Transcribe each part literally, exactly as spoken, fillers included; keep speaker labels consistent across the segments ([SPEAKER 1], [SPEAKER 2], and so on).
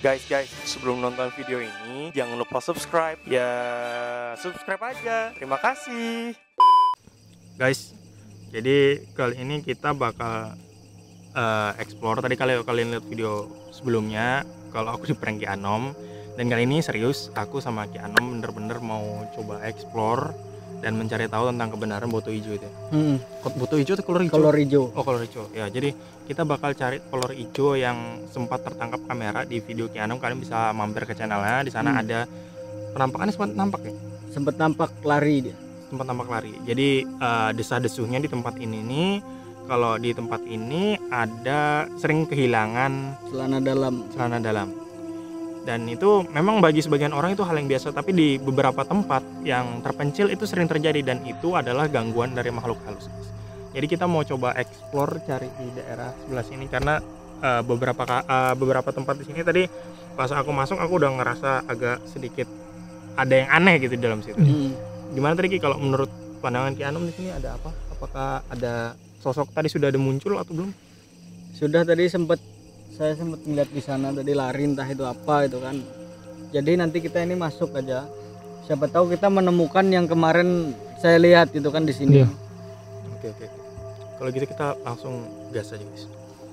[SPEAKER 1] Guys, guys, sebelum nonton video ini jangan lupa subscribe. Ya, subscribe aja. Terima kasih. Guys, jadi kali ini kita bakal uh, explore. Tadi kalau kalian lihat video sebelumnya, kalau aku di prank Ki Anom, dan kali ini serius, aku sama Ki Anom bener-bener mau coba explore dan mencari tahu tentang kebenaran boto hijau itu.
[SPEAKER 2] Hmm.
[SPEAKER 1] Boto hijau atau kolor hijau?
[SPEAKER 2] Kolor hijau.
[SPEAKER 1] Oh, kolor hijau. Ya, jadi kita bakal cari kolor hijau yang sempat tertangkap kamera di video Ki Anom. Kalian bisa mampir ke channelnya. Di sana hmm. ada penampakannya sempat nampak ya?
[SPEAKER 2] Sempat nampak lari dia.
[SPEAKER 1] Sempat nampak lari. Jadi uh, desah-desuhnya di tempat ini nih. Kalau di tempat ini ada sering kehilangan
[SPEAKER 2] celana dalam.
[SPEAKER 1] Celana dalam. Dan itu memang bagi sebagian orang itu hal yang biasa, tapi di beberapa tempat yang terpencil itu sering terjadi, dan itu adalah gangguan dari makhluk halus. Jadi kita mau coba explore cari di daerah sebelah sini, karena uh, beberapa uh, beberapa tempat di sini tadi pas aku masuk aku udah ngerasa agak sedikit ada yang aneh gitu di dalam situ. Hmm. Gimana tadi Ki, kalau menurut pandangan Ki Anom di sini ada apa? Apakah ada sosok tadi sudah ada muncul atau belum?
[SPEAKER 2] Sudah, tadi sempat saya sempat melihat di sana tadi lari, entah itu apa itu kan. Jadi nanti kita ini masuk aja, siapa tahu kita menemukan yang kemarin saya lihat itu kan di sini.
[SPEAKER 1] Iya. Oke oke. Kalau gitu kita langsung gas aja guys.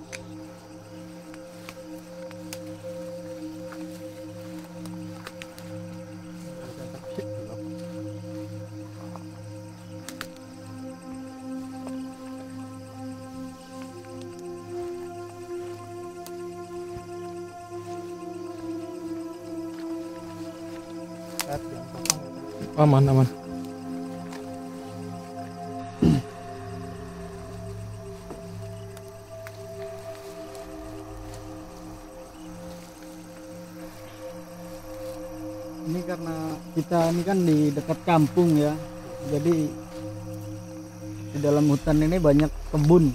[SPEAKER 1] Aman aman.
[SPEAKER 2] Ini karena kita ini kan di dekat kampung ya, jadi di dalam hutan ini banyak kebun.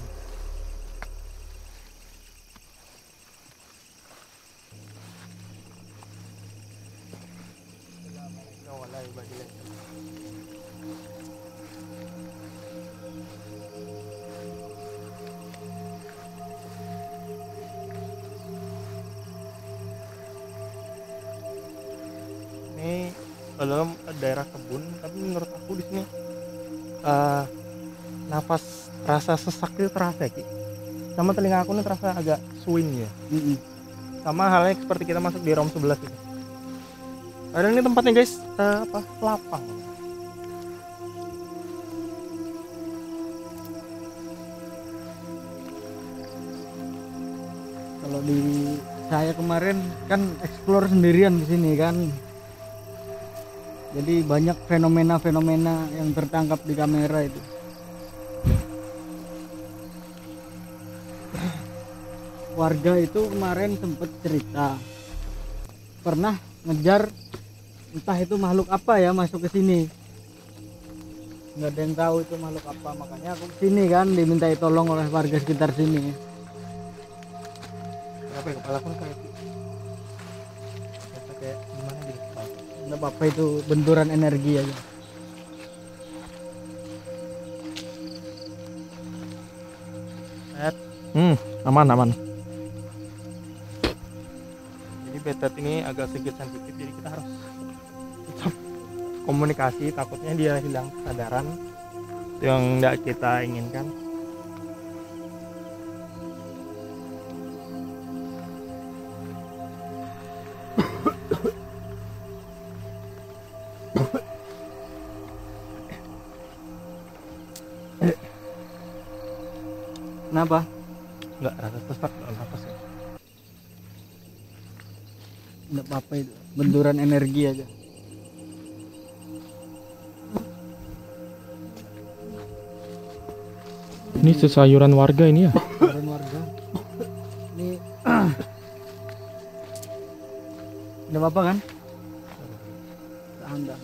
[SPEAKER 1] Ini dalam daerah kebun, tapi menurut aku di sini uh, nafas rasa sesak itu terasa Ki. Sama telinga aku ini terasa agak swing ya. Mm-hmm. Sama halnya seperti kita masuk di room sebelah itu. Ada ini tempatnya guys, uh, apa lapang.
[SPEAKER 2] Kalau di saya kemarin kan explore sendirian di sini kan. Jadi banyak fenomena-fenomena yang tertangkap di kamera itu. Warga itu kemarin sempat cerita pernah ngejar entah itu makhluk apa ya masuk ke sini. Nggak ada yang tahu itu makhluk apa, makanya aku kesini kan dimintai tolong oleh warga sekitar sini.
[SPEAKER 1] Apa ya, kepala aku kayak kayak gimana gitu.
[SPEAKER 2] Nggak apa-apa, itu benturan energi aja.
[SPEAKER 1] Hmm, aman aman. Jadi betet ini agak sedikit sensitif, jadi kita harus tetap komunikasi, takutnya dia hilang kesadaran, itu yang nggak kita inginkan.
[SPEAKER 2] Kenapa?
[SPEAKER 1] Enggak, rasa sesak dalam nafas ya.
[SPEAKER 2] Enggak apa-apa, itu benturan energi aja.
[SPEAKER 1] Ini sesayuran warga ini ya?
[SPEAKER 2] Sayuran warga. Ini enggak apa-apa kan? Tahan, tahan.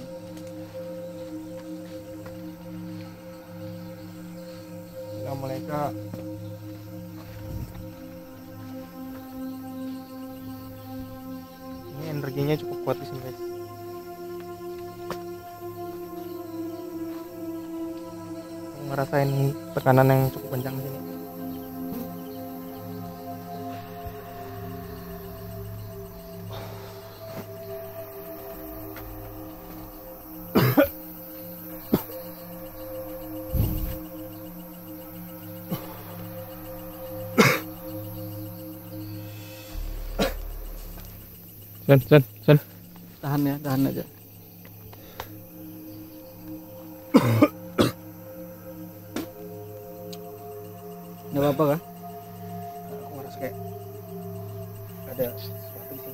[SPEAKER 1] Assalamualaikum. Ini energinya cukup kuat di sini guys. Ngerasain tekanan yang cukup kencang di sini. San, san, san.
[SPEAKER 2] Tahan ya, tahan aja. Nggak apa-apa kah?
[SPEAKER 1] Aku ngerasa kayak ada sesuatu di sini.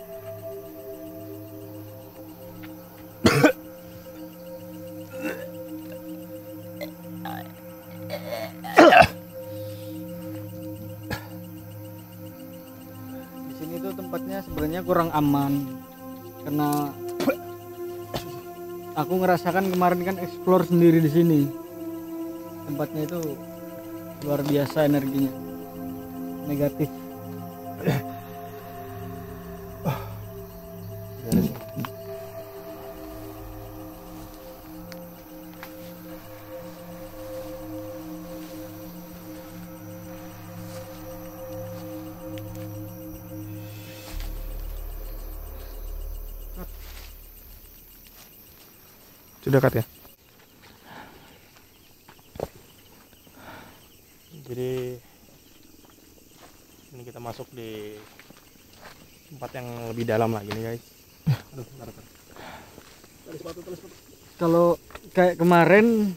[SPEAKER 2] Di sini tuh tempatnya sebenarnya kurang aman karena aku ngerasakan kemarin kan explore sendiri di sini. Tempatnya itu luar biasa energinya, negatif.
[SPEAKER 1] Sudah cut ya. Jadi ini kita masuk di tempat yang lebih dalam lagi nih guys. Aduh, bentar, bentar. Tali sepatu, tali sepatu.
[SPEAKER 2] Kalau kayak kemarin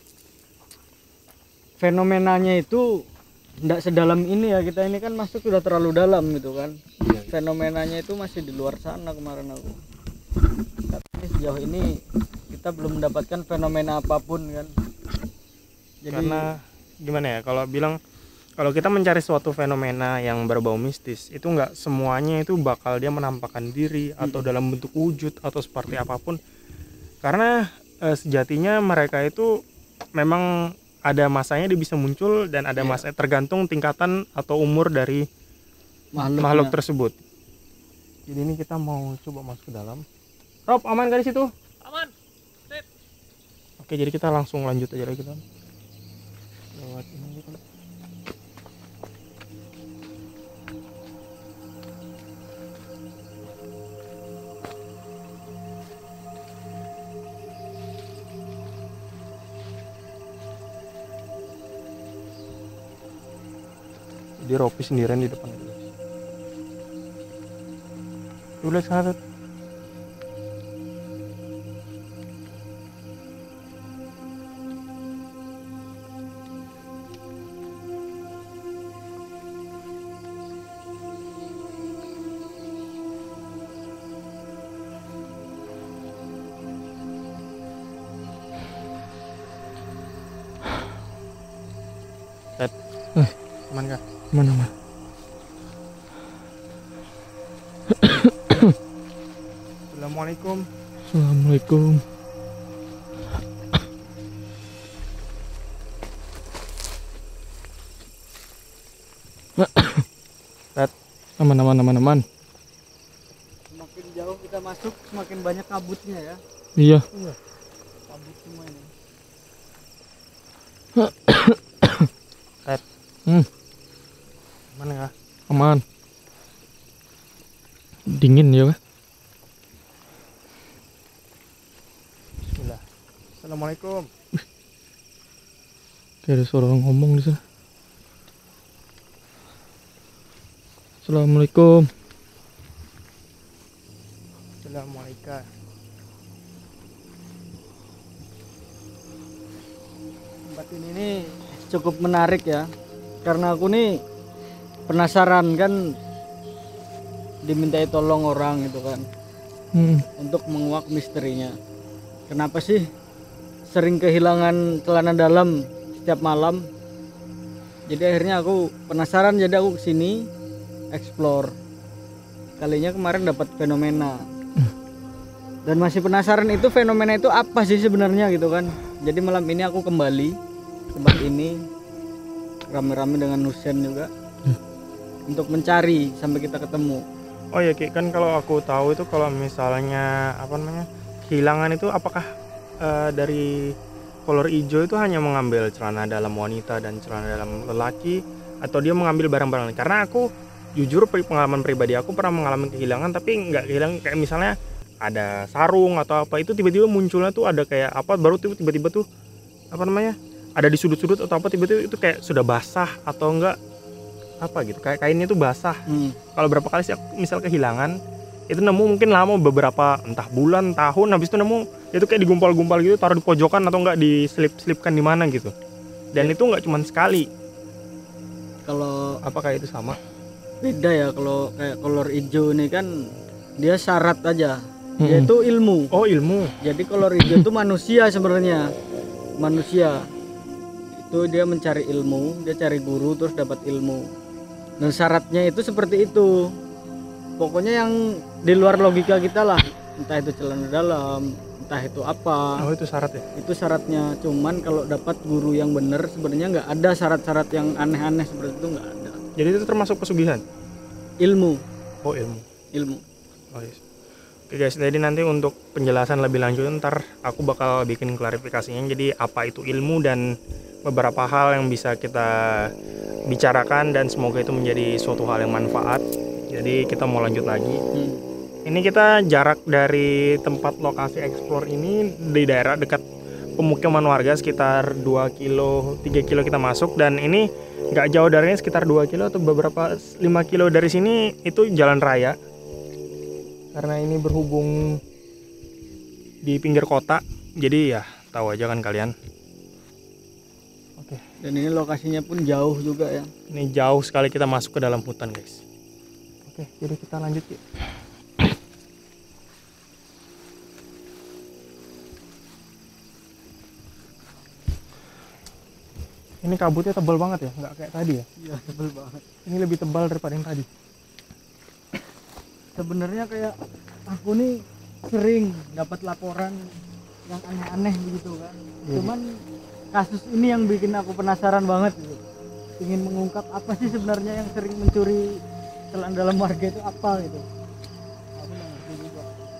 [SPEAKER 2] fenomenanya itu tidak sedalam ini ya, kita ini kan masuk sudah terlalu dalam gitu kan.
[SPEAKER 1] Iya.
[SPEAKER 2] Fenomenanya itu masih di luar sana kemarin aku. Tapi sejauh ini kita belum mendapatkan fenomena apapun kan. Jadi,
[SPEAKER 1] karena gimana ya, kalau bilang kalau kita mencari suatu fenomena yang berbau mistis itu nggak semuanya itu bakal dia menampakkan diri atau
[SPEAKER 2] Hmm.
[SPEAKER 1] dalam bentuk wujud atau seperti apapun, karena eh, sejatinya mereka itu memang ada masanya dia bisa muncul dan ada
[SPEAKER 2] Iya.
[SPEAKER 1] masa tergantung tingkatan atau umur dari
[SPEAKER 2] makhluknya.
[SPEAKER 1] makhluk tersebut. Jadi ini kita mau coba masuk ke dalam. Rob, aman gak di situ?
[SPEAKER 3] Aman. Sip.
[SPEAKER 1] Oke, jadi kita langsung lanjut aja lagi kan. Lewat ini gitu. Jadi Ropi sendirian di depan itu. Tuh lihat sana tuh. Ted,
[SPEAKER 2] Eh.
[SPEAKER 1] aman kah?
[SPEAKER 2] Mana mana?
[SPEAKER 1] Assalamualaikum.
[SPEAKER 2] Assalamualaikum.
[SPEAKER 1] Ted,
[SPEAKER 2] Aman aman aman aman. Semakin jauh kita masuk semakin banyak kabutnya ya.
[SPEAKER 1] iya.
[SPEAKER 2] Kabut semua ini.
[SPEAKER 1] Ted,
[SPEAKER 2] Hmm,
[SPEAKER 1] aman kah?
[SPEAKER 2] aman. Dingin ya kah?
[SPEAKER 1] Bismillah. Assalamualaikum.
[SPEAKER 2] Kayak ada suara orang ngomong di sana. Assalamualaikum.
[SPEAKER 1] Assalamualaikum.
[SPEAKER 2] Tempat ini nih cukup menarik ya, karena aku nih penasaran kan, dimintai tolong orang gitu kan
[SPEAKER 1] Hmm.
[SPEAKER 2] untuk menguak misterinya. Kenapa sih sering kehilangan celana dalam setiap malam? Jadi akhirnya aku penasaran, jadi aku kesini explore. Kalinya kemarin dapat fenomena. Dan masih penasaran itu fenomena itu apa sih sebenarnya gitu kan. Jadi malam ini aku kembali ke tempat ini rame-rame dengan Nusen juga untuk mencari sampai kita ketemu.
[SPEAKER 1] Oh ya Ki, kan kalau aku tahu itu kalau misalnya apa namanya kehilangan itu apakah eh, dari kolor hijau itu hanya mengambil celana dalam wanita dan celana dalam lelaki, atau dia mengambil barang-barang lain? Karena aku jujur pri- pengalaman pribadi aku pernah mengalami kehilangan, tapi nggak kehilangan kayak misalnya ada sarung atau apa itu tiba-tiba munculnya tuh ada kayak apa baru tuh tiba-tiba tuh apa namanya ada di sudut-sudut atau apa tiba-tiba itu kayak sudah basah atau enggak apa gitu kayak kainnya tuh basah.
[SPEAKER 2] Hmm.
[SPEAKER 1] Kalau berapa kali sih aku misal kehilangan itu nemu mungkin lama beberapa entah bulan tahun, habis itu nemu itu kayak digumpal-gumpal gitu, taruh di pojokan atau enggak diselip-selipkan di mana gitu. Dan itu nggak cuma sekali.
[SPEAKER 2] Kalau
[SPEAKER 1] Apakah itu sama?
[SPEAKER 2] beda ya, kalau kayak kolor hijau ini kan dia syarat aja, dia
[SPEAKER 1] Mm-mm.
[SPEAKER 2] itu ilmu.
[SPEAKER 1] Oh, ilmu.
[SPEAKER 2] Jadi kolor hijau itu manusia sebenarnya, manusia itu dia mencari ilmu, dia cari guru terus dapat ilmu. Dan syaratnya itu seperti itu. Pokoknya yang di luar logika kita lah, entah itu celana dalam, entah itu apa.
[SPEAKER 1] Oh, itu syarat ya.
[SPEAKER 2] Itu syaratnya. Cuman kalau dapat guru yang benar sebenarnya nggak ada syarat-syarat yang aneh-aneh seperti itu, nggak ada.
[SPEAKER 1] Jadi itu termasuk pesugihan.
[SPEAKER 2] Ilmu,
[SPEAKER 1] Oh, ilmu.
[SPEAKER 2] ilmu.
[SPEAKER 1] Oh, yes. Oke guys, jadi nanti untuk penjelasan lebih lanjut ntar aku bakal bikin klarifikasinya. Jadi apa itu ilmu dan beberapa hal yang bisa kita bicarakan dan semoga itu menjadi suatu hal yang manfaat. Jadi kita mau lanjut lagi.
[SPEAKER 2] Hmm.
[SPEAKER 1] Ini kita jarak dari tempat lokasi explore ini di daerah dekat pemukiman warga sekitar dua kilo, tiga kilo kita masuk, dan ini nggak jauh dari ini sekitar dua kilo atau beberapa lima kilo dari sini itu jalan raya. Karena ini berhubung di pinggir kota, jadi ya tahu aja kan kalian. Oke,
[SPEAKER 2] Dan ini lokasinya pun jauh juga ya.
[SPEAKER 1] ini jauh sekali kita masuk ke dalam hutan guys. Oke, jadi kita lanjut yuk. Ini kabutnya tebal banget ya, nggak kayak tadi ya.
[SPEAKER 2] Iya, tebel banget.
[SPEAKER 1] Ini lebih tebal daripada yang tadi.
[SPEAKER 2] Sebenarnya kayak aku nih sering dapat laporan yang aneh-aneh begitu kan.
[SPEAKER 1] Iya.
[SPEAKER 2] Cuman kasus ini yang bikin aku penasaran banget gitu. Ingin mengungkap apa sih sebenarnya yang sering mencuri celana dalam warga itu apa gitu. Aku nggak ngerti juga.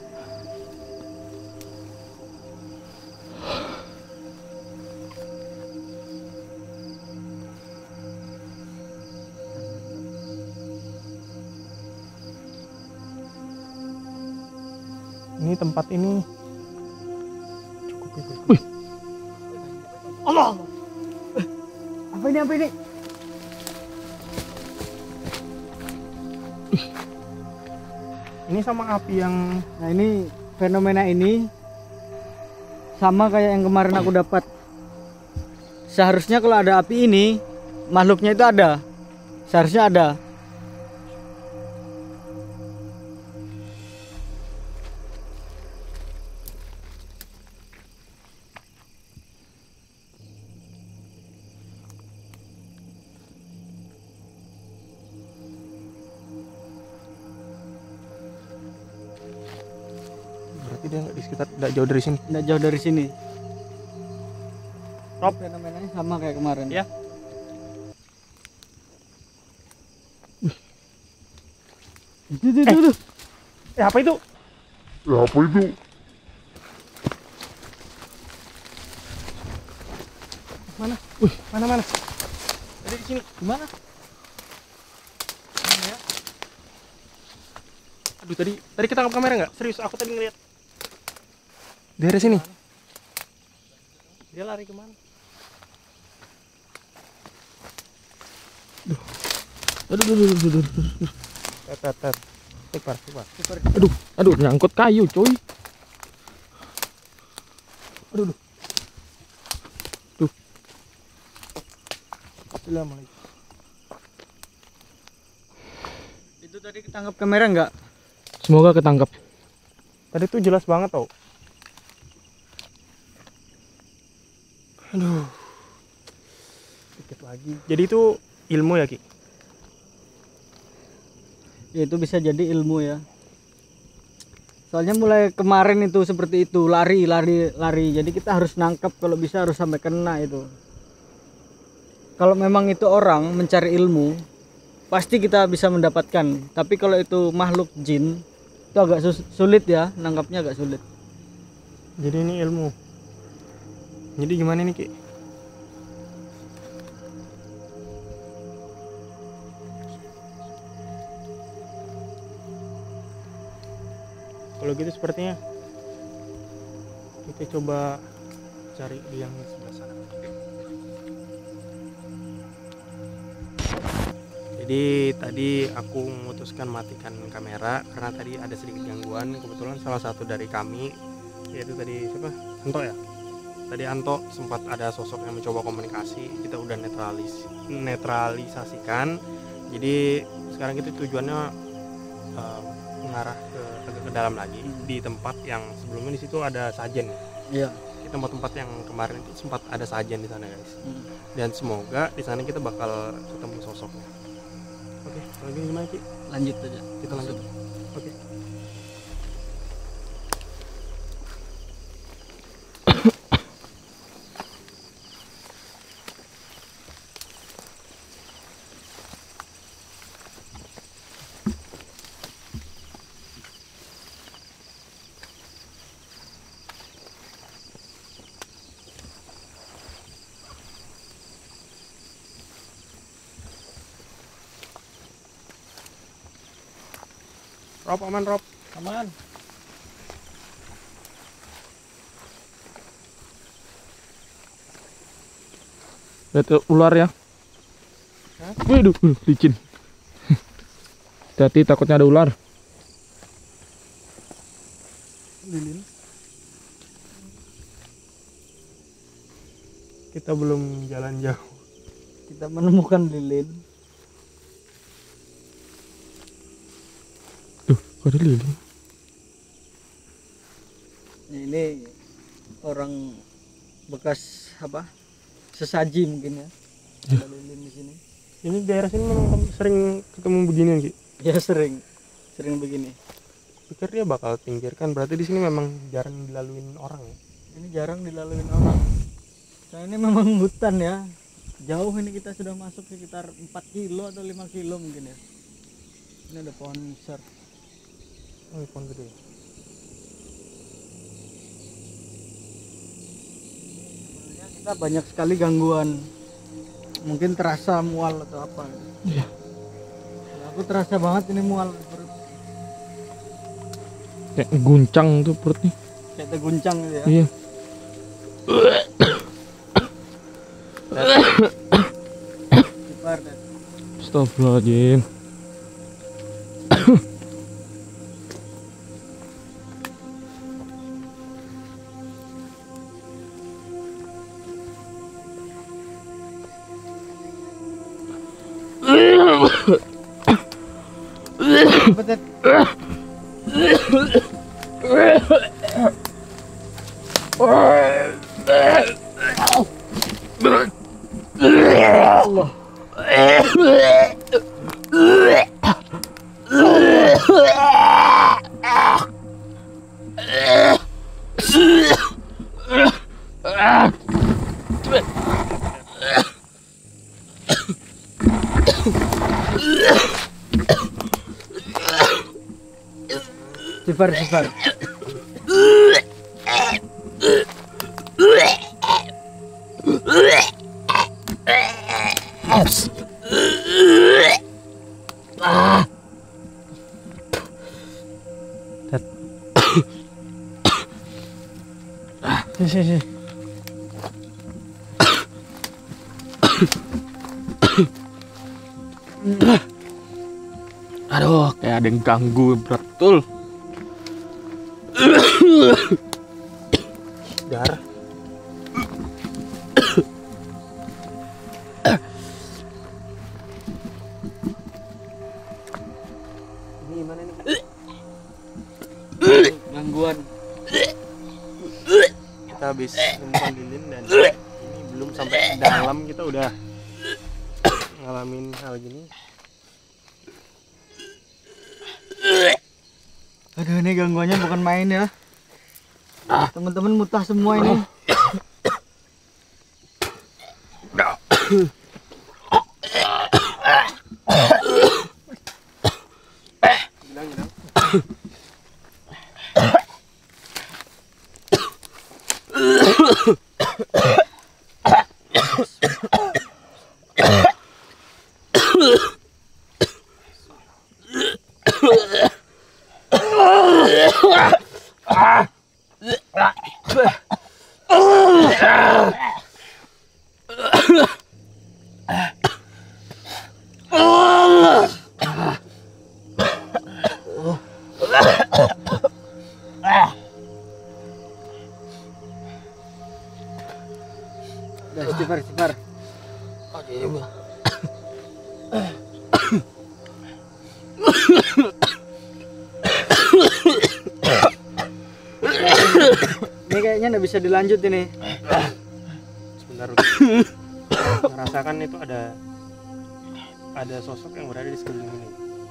[SPEAKER 1] Ini tempat ini cukup itu.
[SPEAKER 2] Allah. Eh, Apa ini apa ini?
[SPEAKER 1] Ini sama api yang
[SPEAKER 2] Nah ini fenomena ini sama kayak yang kemarin aku dapat. Seharusnya kalau ada api ini makhluknya itu ada. Seharusnya ada.
[SPEAKER 1] berarti dia nggak di sekitar, nggak jauh dari sini.
[SPEAKER 2] Nggak jauh dari sini.
[SPEAKER 1] Rob.
[SPEAKER 2] Fenomenanya sama kayak kemarin.
[SPEAKER 1] Ya.
[SPEAKER 2] Itu itu itu. itu.
[SPEAKER 1] Eh, apa itu?
[SPEAKER 3] Ya apa itu?
[SPEAKER 1] Mana? Wih, mana mana? Ada di sini.
[SPEAKER 2] Gimana?
[SPEAKER 1] Mana ya? Aduh, tadi tadi kita tangkap kamera nggak? Serius, aku tadi ngeliat. Daerah sini. Dia lari kemana?
[SPEAKER 3] Aduh, aduh, aduh, aduh, aduh, aduh.
[SPEAKER 1] Tet, tet, tet. Super, super.
[SPEAKER 2] Super.
[SPEAKER 3] Aduh, aduh, nyangkut kayu, coy.
[SPEAKER 1] Aduh, aduh. Tuh. Assalamualaikum.
[SPEAKER 2] Itu tadi ketangkap kamera nggak?
[SPEAKER 3] Semoga ketangkap.
[SPEAKER 1] Tadi tuh jelas banget tau. Aduh. Dikit lagi. Jadi itu ilmu ya, Ki?
[SPEAKER 2] Ya, itu bisa jadi ilmu ya. Soalnya mulai kemarin itu seperti itu, lari, lari, lari. Jadi kita harus nangkep, kalau bisa harus sampai kena itu. Kalau memang itu orang mencari ilmu, pasti kita bisa mendapatkan. Tapi kalau itu makhluk jin, itu agak sus- sulit ya, nangkapnya agak sulit.
[SPEAKER 1] Jadi ini ilmu. Jadi gimana nih, Ki? Kalau gitu sepertinya kita coba cari di yang sebelah sana. Jadi tadi aku memutuskan matikan kamera karena tadi ada sedikit gangguan. Kebetulan salah satu dari kami, yaitu tadi siapa? Anto ya. Tadi Anto sempat ada sosok yang mencoba komunikasi, kita udah netralis netralisasikan. Jadi sekarang itu tujuannya uh, mengarah ke agak ke dalam lagi di tempat yang sebelumnya di situ ada sajen.
[SPEAKER 2] Iya.
[SPEAKER 1] Di tempat-tempat yang kemarin itu sempat ada sajen di sana guys.
[SPEAKER 2] Hmm.
[SPEAKER 1] Dan semoga di sana kita bakal ketemu sosoknya. Oke, kalau gini gimana Ki?
[SPEAKER 2] Lanjut aja.
[SPEAKER 1] Kita lanjut. Oke. Rob, aman Rob.
[SPEAKER 2] Aman.
[SPEAKER 3] Lihat tuh, ular ya.
[SPEAKER 1] Hah?
[SPEAKER 3] Waduh, waduh, licin. Hati-hati, takutnya ada ular.
[SPEAKER 1] Lilin. Kita belum jalan jauh.
[SPEAKER 2] Kita menemukan lilin.
[SPEAKER 3] Tuh, kok ada lilin?
[SPEAKER 2] Ini orang bekas apa? Sesaji mungkin ya. Ada lilin di sini.
[SPEAKER 1] Ini daerah sini memang sering ketemu beginian Ki.
[SPEAKER 2] Ya sering, sering begini.
[SPEAKER 1] Pikir dia bakal pinggirkan, berarti di sini memang jarang dilaluin orang ya.
[SPEAKER 2] Ini jarang dilalui orang. Nah, ini memang hutan ya. Jauh ini kita sudah masuk sekitar empat kilo atau lima kilo mungkin ya. Ini ada pohon besar.
[SPEAKER 1] Oh, pohon gede.
[SPEAKER 2] Sebenarnya kita banyak sekali gangguan. Mungkin terasa mual atau apa.
[SPEAKER 3] Iya.
[SPEAKER 2] Nah, aku terasa banget ini mual di perut.
[SPEAKER 3] Kayak guncang tuh perutnya.
[SPEAKER 2] Kayak terguncang gitu ya.
[SPEAKER 3] Iya.
[SPEAKER 2] Kipar, Dad.
[SPEAKER 3] Astagfirullahaladzim.
[SPEAKER 2] Apa, Dad? Allah. Sifar, sifar. Sini, sini, sini.
[SPEAKER 3] Aduh, kayak ada yang ganggu betul.
[SPEAKER 1] Darah. Ini gimana nih?
[SPEAKER 2] Gangguan.
[SPEAKER 1] Kita habis nemukan lilin dan ini belum sampai dalam kita udah ngalamin hal gini.
[SPEAKER 2] Aduh, ini gangguannya bukan main ya. Teman-teman mutah semua ini.
[SPEAKER 1] Bilang, bilang.
[SPEAKER 2] Udah istighfar, istighfar. Ini kayaknya nggak bisa dilanjut ini.
[SPEAKER 1] Sebentar. Merasakan itu ada ada sosok yang berada di sekeliling ini.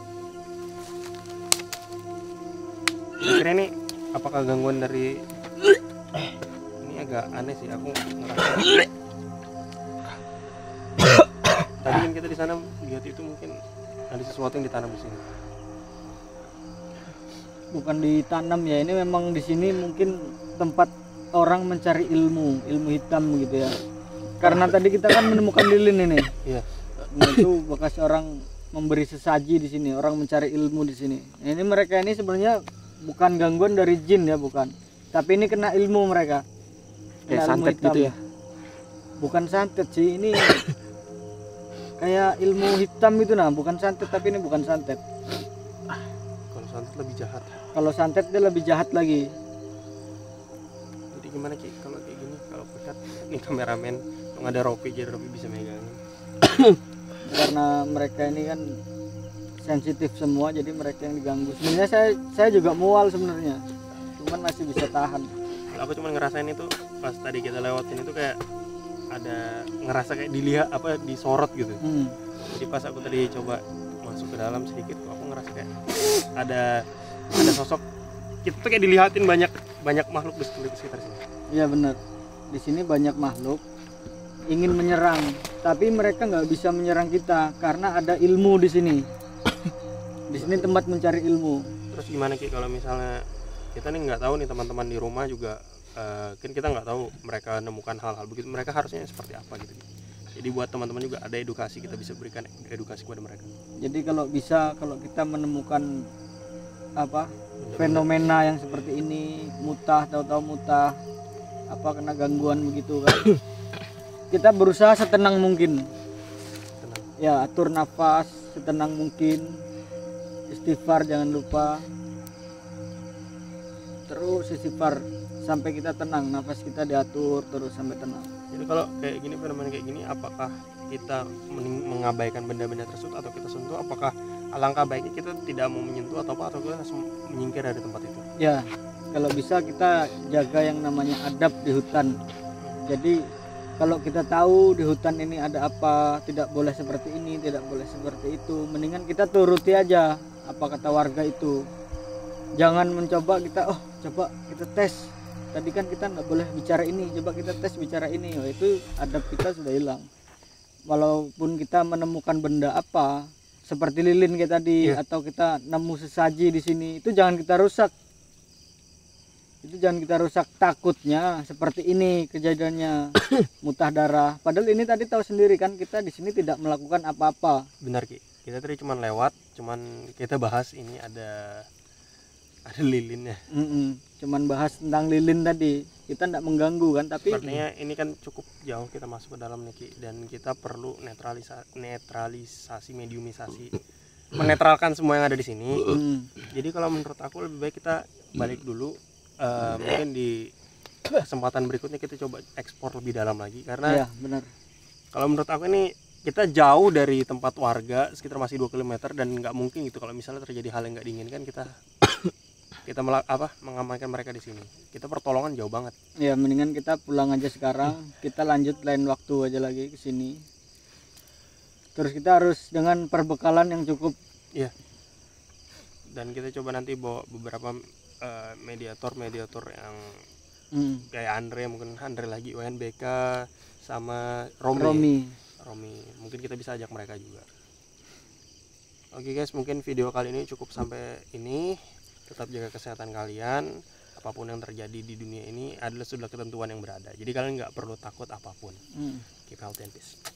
[SPEAKER 1] Kira ini apakah gangguan dari ini agak aneh sih, aku ngerasa. Tadi kan kita di sana lihat itu mungkin ada sesuatu yang ditanam di sini.
[SPEAKER 2] Bukan ditanam ya, ini memang di sini mungkin tempat orang mencari ilmu, ilmu hitam gitu ya. Karena tadi kita kan menemukan lilin ini.
[SPEAKER 1] Iya.
[SPEAKER 2] Nah, itu bekas orang memberi sesaji di sini, orang mencari ilmu di sini. Nah, ini mereka ini sebenarnya bukan gangguan dari jin ya, bukan. Tapi ini kena ilmu mereka.
[SPEAKER 3] Kayak
[SPEAKER 2] Kena ilmu
[SPEAKER 3] santet
[SPEAKER 2] hitam.
[SPEAKER 3] gitu ya?
[SPEAKER 2] Bukan santet sih, ini kayak ilmu hitam itu nah, bukan santet, tapi ini bukan santet.
[SPEAKER 1] Kalau santet lebih jahat.
[SPEAKER 2] Kalau santet dia lebih jahat lagi.
[SPEAKER 1] Jadi gimana Ki kalau kayak gini, kalau lihat ini kameramen nggak ada Ropi, jadi Ropi bisa megangin.
[SPEAKER 2] Karena mereka ini kan sensitif semua, jadi mereka yang diganggu. Sebenarnya saya saya juga mual sebenarnya, cuman masih bisa tahan.
[SPEAKER 1] Aku cuma ngerasain itu pas tadi kita lewatin itu kayak ada ngerasa kayak dilihat apa disorot gitu.
[SPEAKER 2] Hmm.
[SPEAKER 1] Jadi pas aku tadi coba masuk ke dalam sedikit, aku ngerasa kayak ada ada sosok kita tuh kayak dilihatin banyak banyak makhluk di sekitar sini.
[SPEAKER 2] Iya benar. Di sini banyak makhluk ingin menyerang, tapi mereka nggak bisa menyerang kita karena ada ilmu di sini. Di sini tempat mencari ilmu.
[SPEAKER 1] Terus gimana Ki kalau misalnya kita nih nggak tahu nih, teman-teman di rumah juga uh, kan kita nggak tahu mereka nemukan hal-hal begitu, mereka harusnya seperti apa gitu. Jadi buat teman-teman juga ada edukasi, kita bisa berikan edukasi kepada mereka.
[SPEAKER 2] Jadi kalau bisa, kalau kita menemukan apa fenomena yang seperti ini, mutah, tahu-tahu mutah, apa kena gangguan begitu kan, kita berusaha setenang mungkin.
[SPEAKER 1] Tenang.
[SPEAKER 2] Ya, atur nafas setenang mungkin, istighfar jangan lupa, terus istighfar sampai kita tenang, nafas kita diatur terus sampai tenang.
[SPEAKER 1] Jadi kalau kayak gini, fenomena kayak gini, apakah kita mengabaikan benda-benda tersebut atau kita sentuh? Apakah alangkah baiknya kita tidak mau menyentuh atau apa, atau kita langsung menyingkir dari tempat itu?
[SPEAKER 2] Ya, kalau bisa kita jaga yang namanya adab di hutan. Jadi kalau kita tahu di hutan ini ada apa, tidak boleh seperti ini, tidak boleh seperti itu, mendingan kita turuti aja apa kata warga itu. Jangan mencoba kita, oh coba kita tes, tadi kan kita nggak boleh bicara ini, coba kita tes bicara ini. Oh, itu adab kita sudah hilang. Walaupun kita menemukan benda apa seperti lilin kayak tadi, yeah, atau kita nemu sesaji di sini, itu jangan kita rusak. Itu jangan kita rusak, takutnya seperti ini kejadiannya mutah darah. Padahal ini tadi tahu sendiri kan, kita di sini tidak melakukan apa-apa.
[SPEAKER 1] Benar Ki, kita tadi cuma lewat, cuman kita bahas ini ada ada lilinnya.
[SPEAKER 2] Mm-mm. Cuman bahas tentang lilin tadi, kita tidak mengganggu kan, tapi
[SPEAKER 1] sepertinya ini kan cukup jauh kita masuk ke dalam nih Ki, dan kita perlu netralisa netralisasi, mediumisasi, menetralkan semua yang ada di sini.
[SPEAKER 2] mm.
[SPEAKER 1] Jadi kalau menurut aku lebih baik kita balik dulu. Uh, mungkin di kesempatan berikutnya kita coba ekspor lebih dalam lagi, karena
[SPEAKER 2] ya, benar.
[SPEAKER 1] Kalau menurut aku ini kita jauh dari tempat warga sekitar masih dua kilometer, dan nggak mungkin gitu kalau misalnya terjadi hal yang nggak diinginkan kita kita melak apa mengamankan mereka di sini. Kita pertolongan jauh banget.
[SPEAKER 2] Ya, mendingan kita pulang aja sekarang, kita lanjut lain waktu aja lagi ke sini. Terus kita harus dengan perbekalan yang cukup.
[SPEAKER 1] Iya. Dan kita coba nanti bawa beberapa Uh, mediator-mediator yang hmm. kayak Andre, mungkin Andre lagi, U N B K sama Romi.
[SPEAKER 2] Romi.
[SPEAKER 1] Romi. Mungkin kita bisa ajak mereka juga. Oke guys, mungkin video kali ini cukup sampai ini. Tetap jaga kesehatan kalian. Apapun yang terjadi di dunia ini adalah sudah ketentuan yang berada. Jadi kalian nggak perlu takut apapun. Hmm. Keep healthy and peace.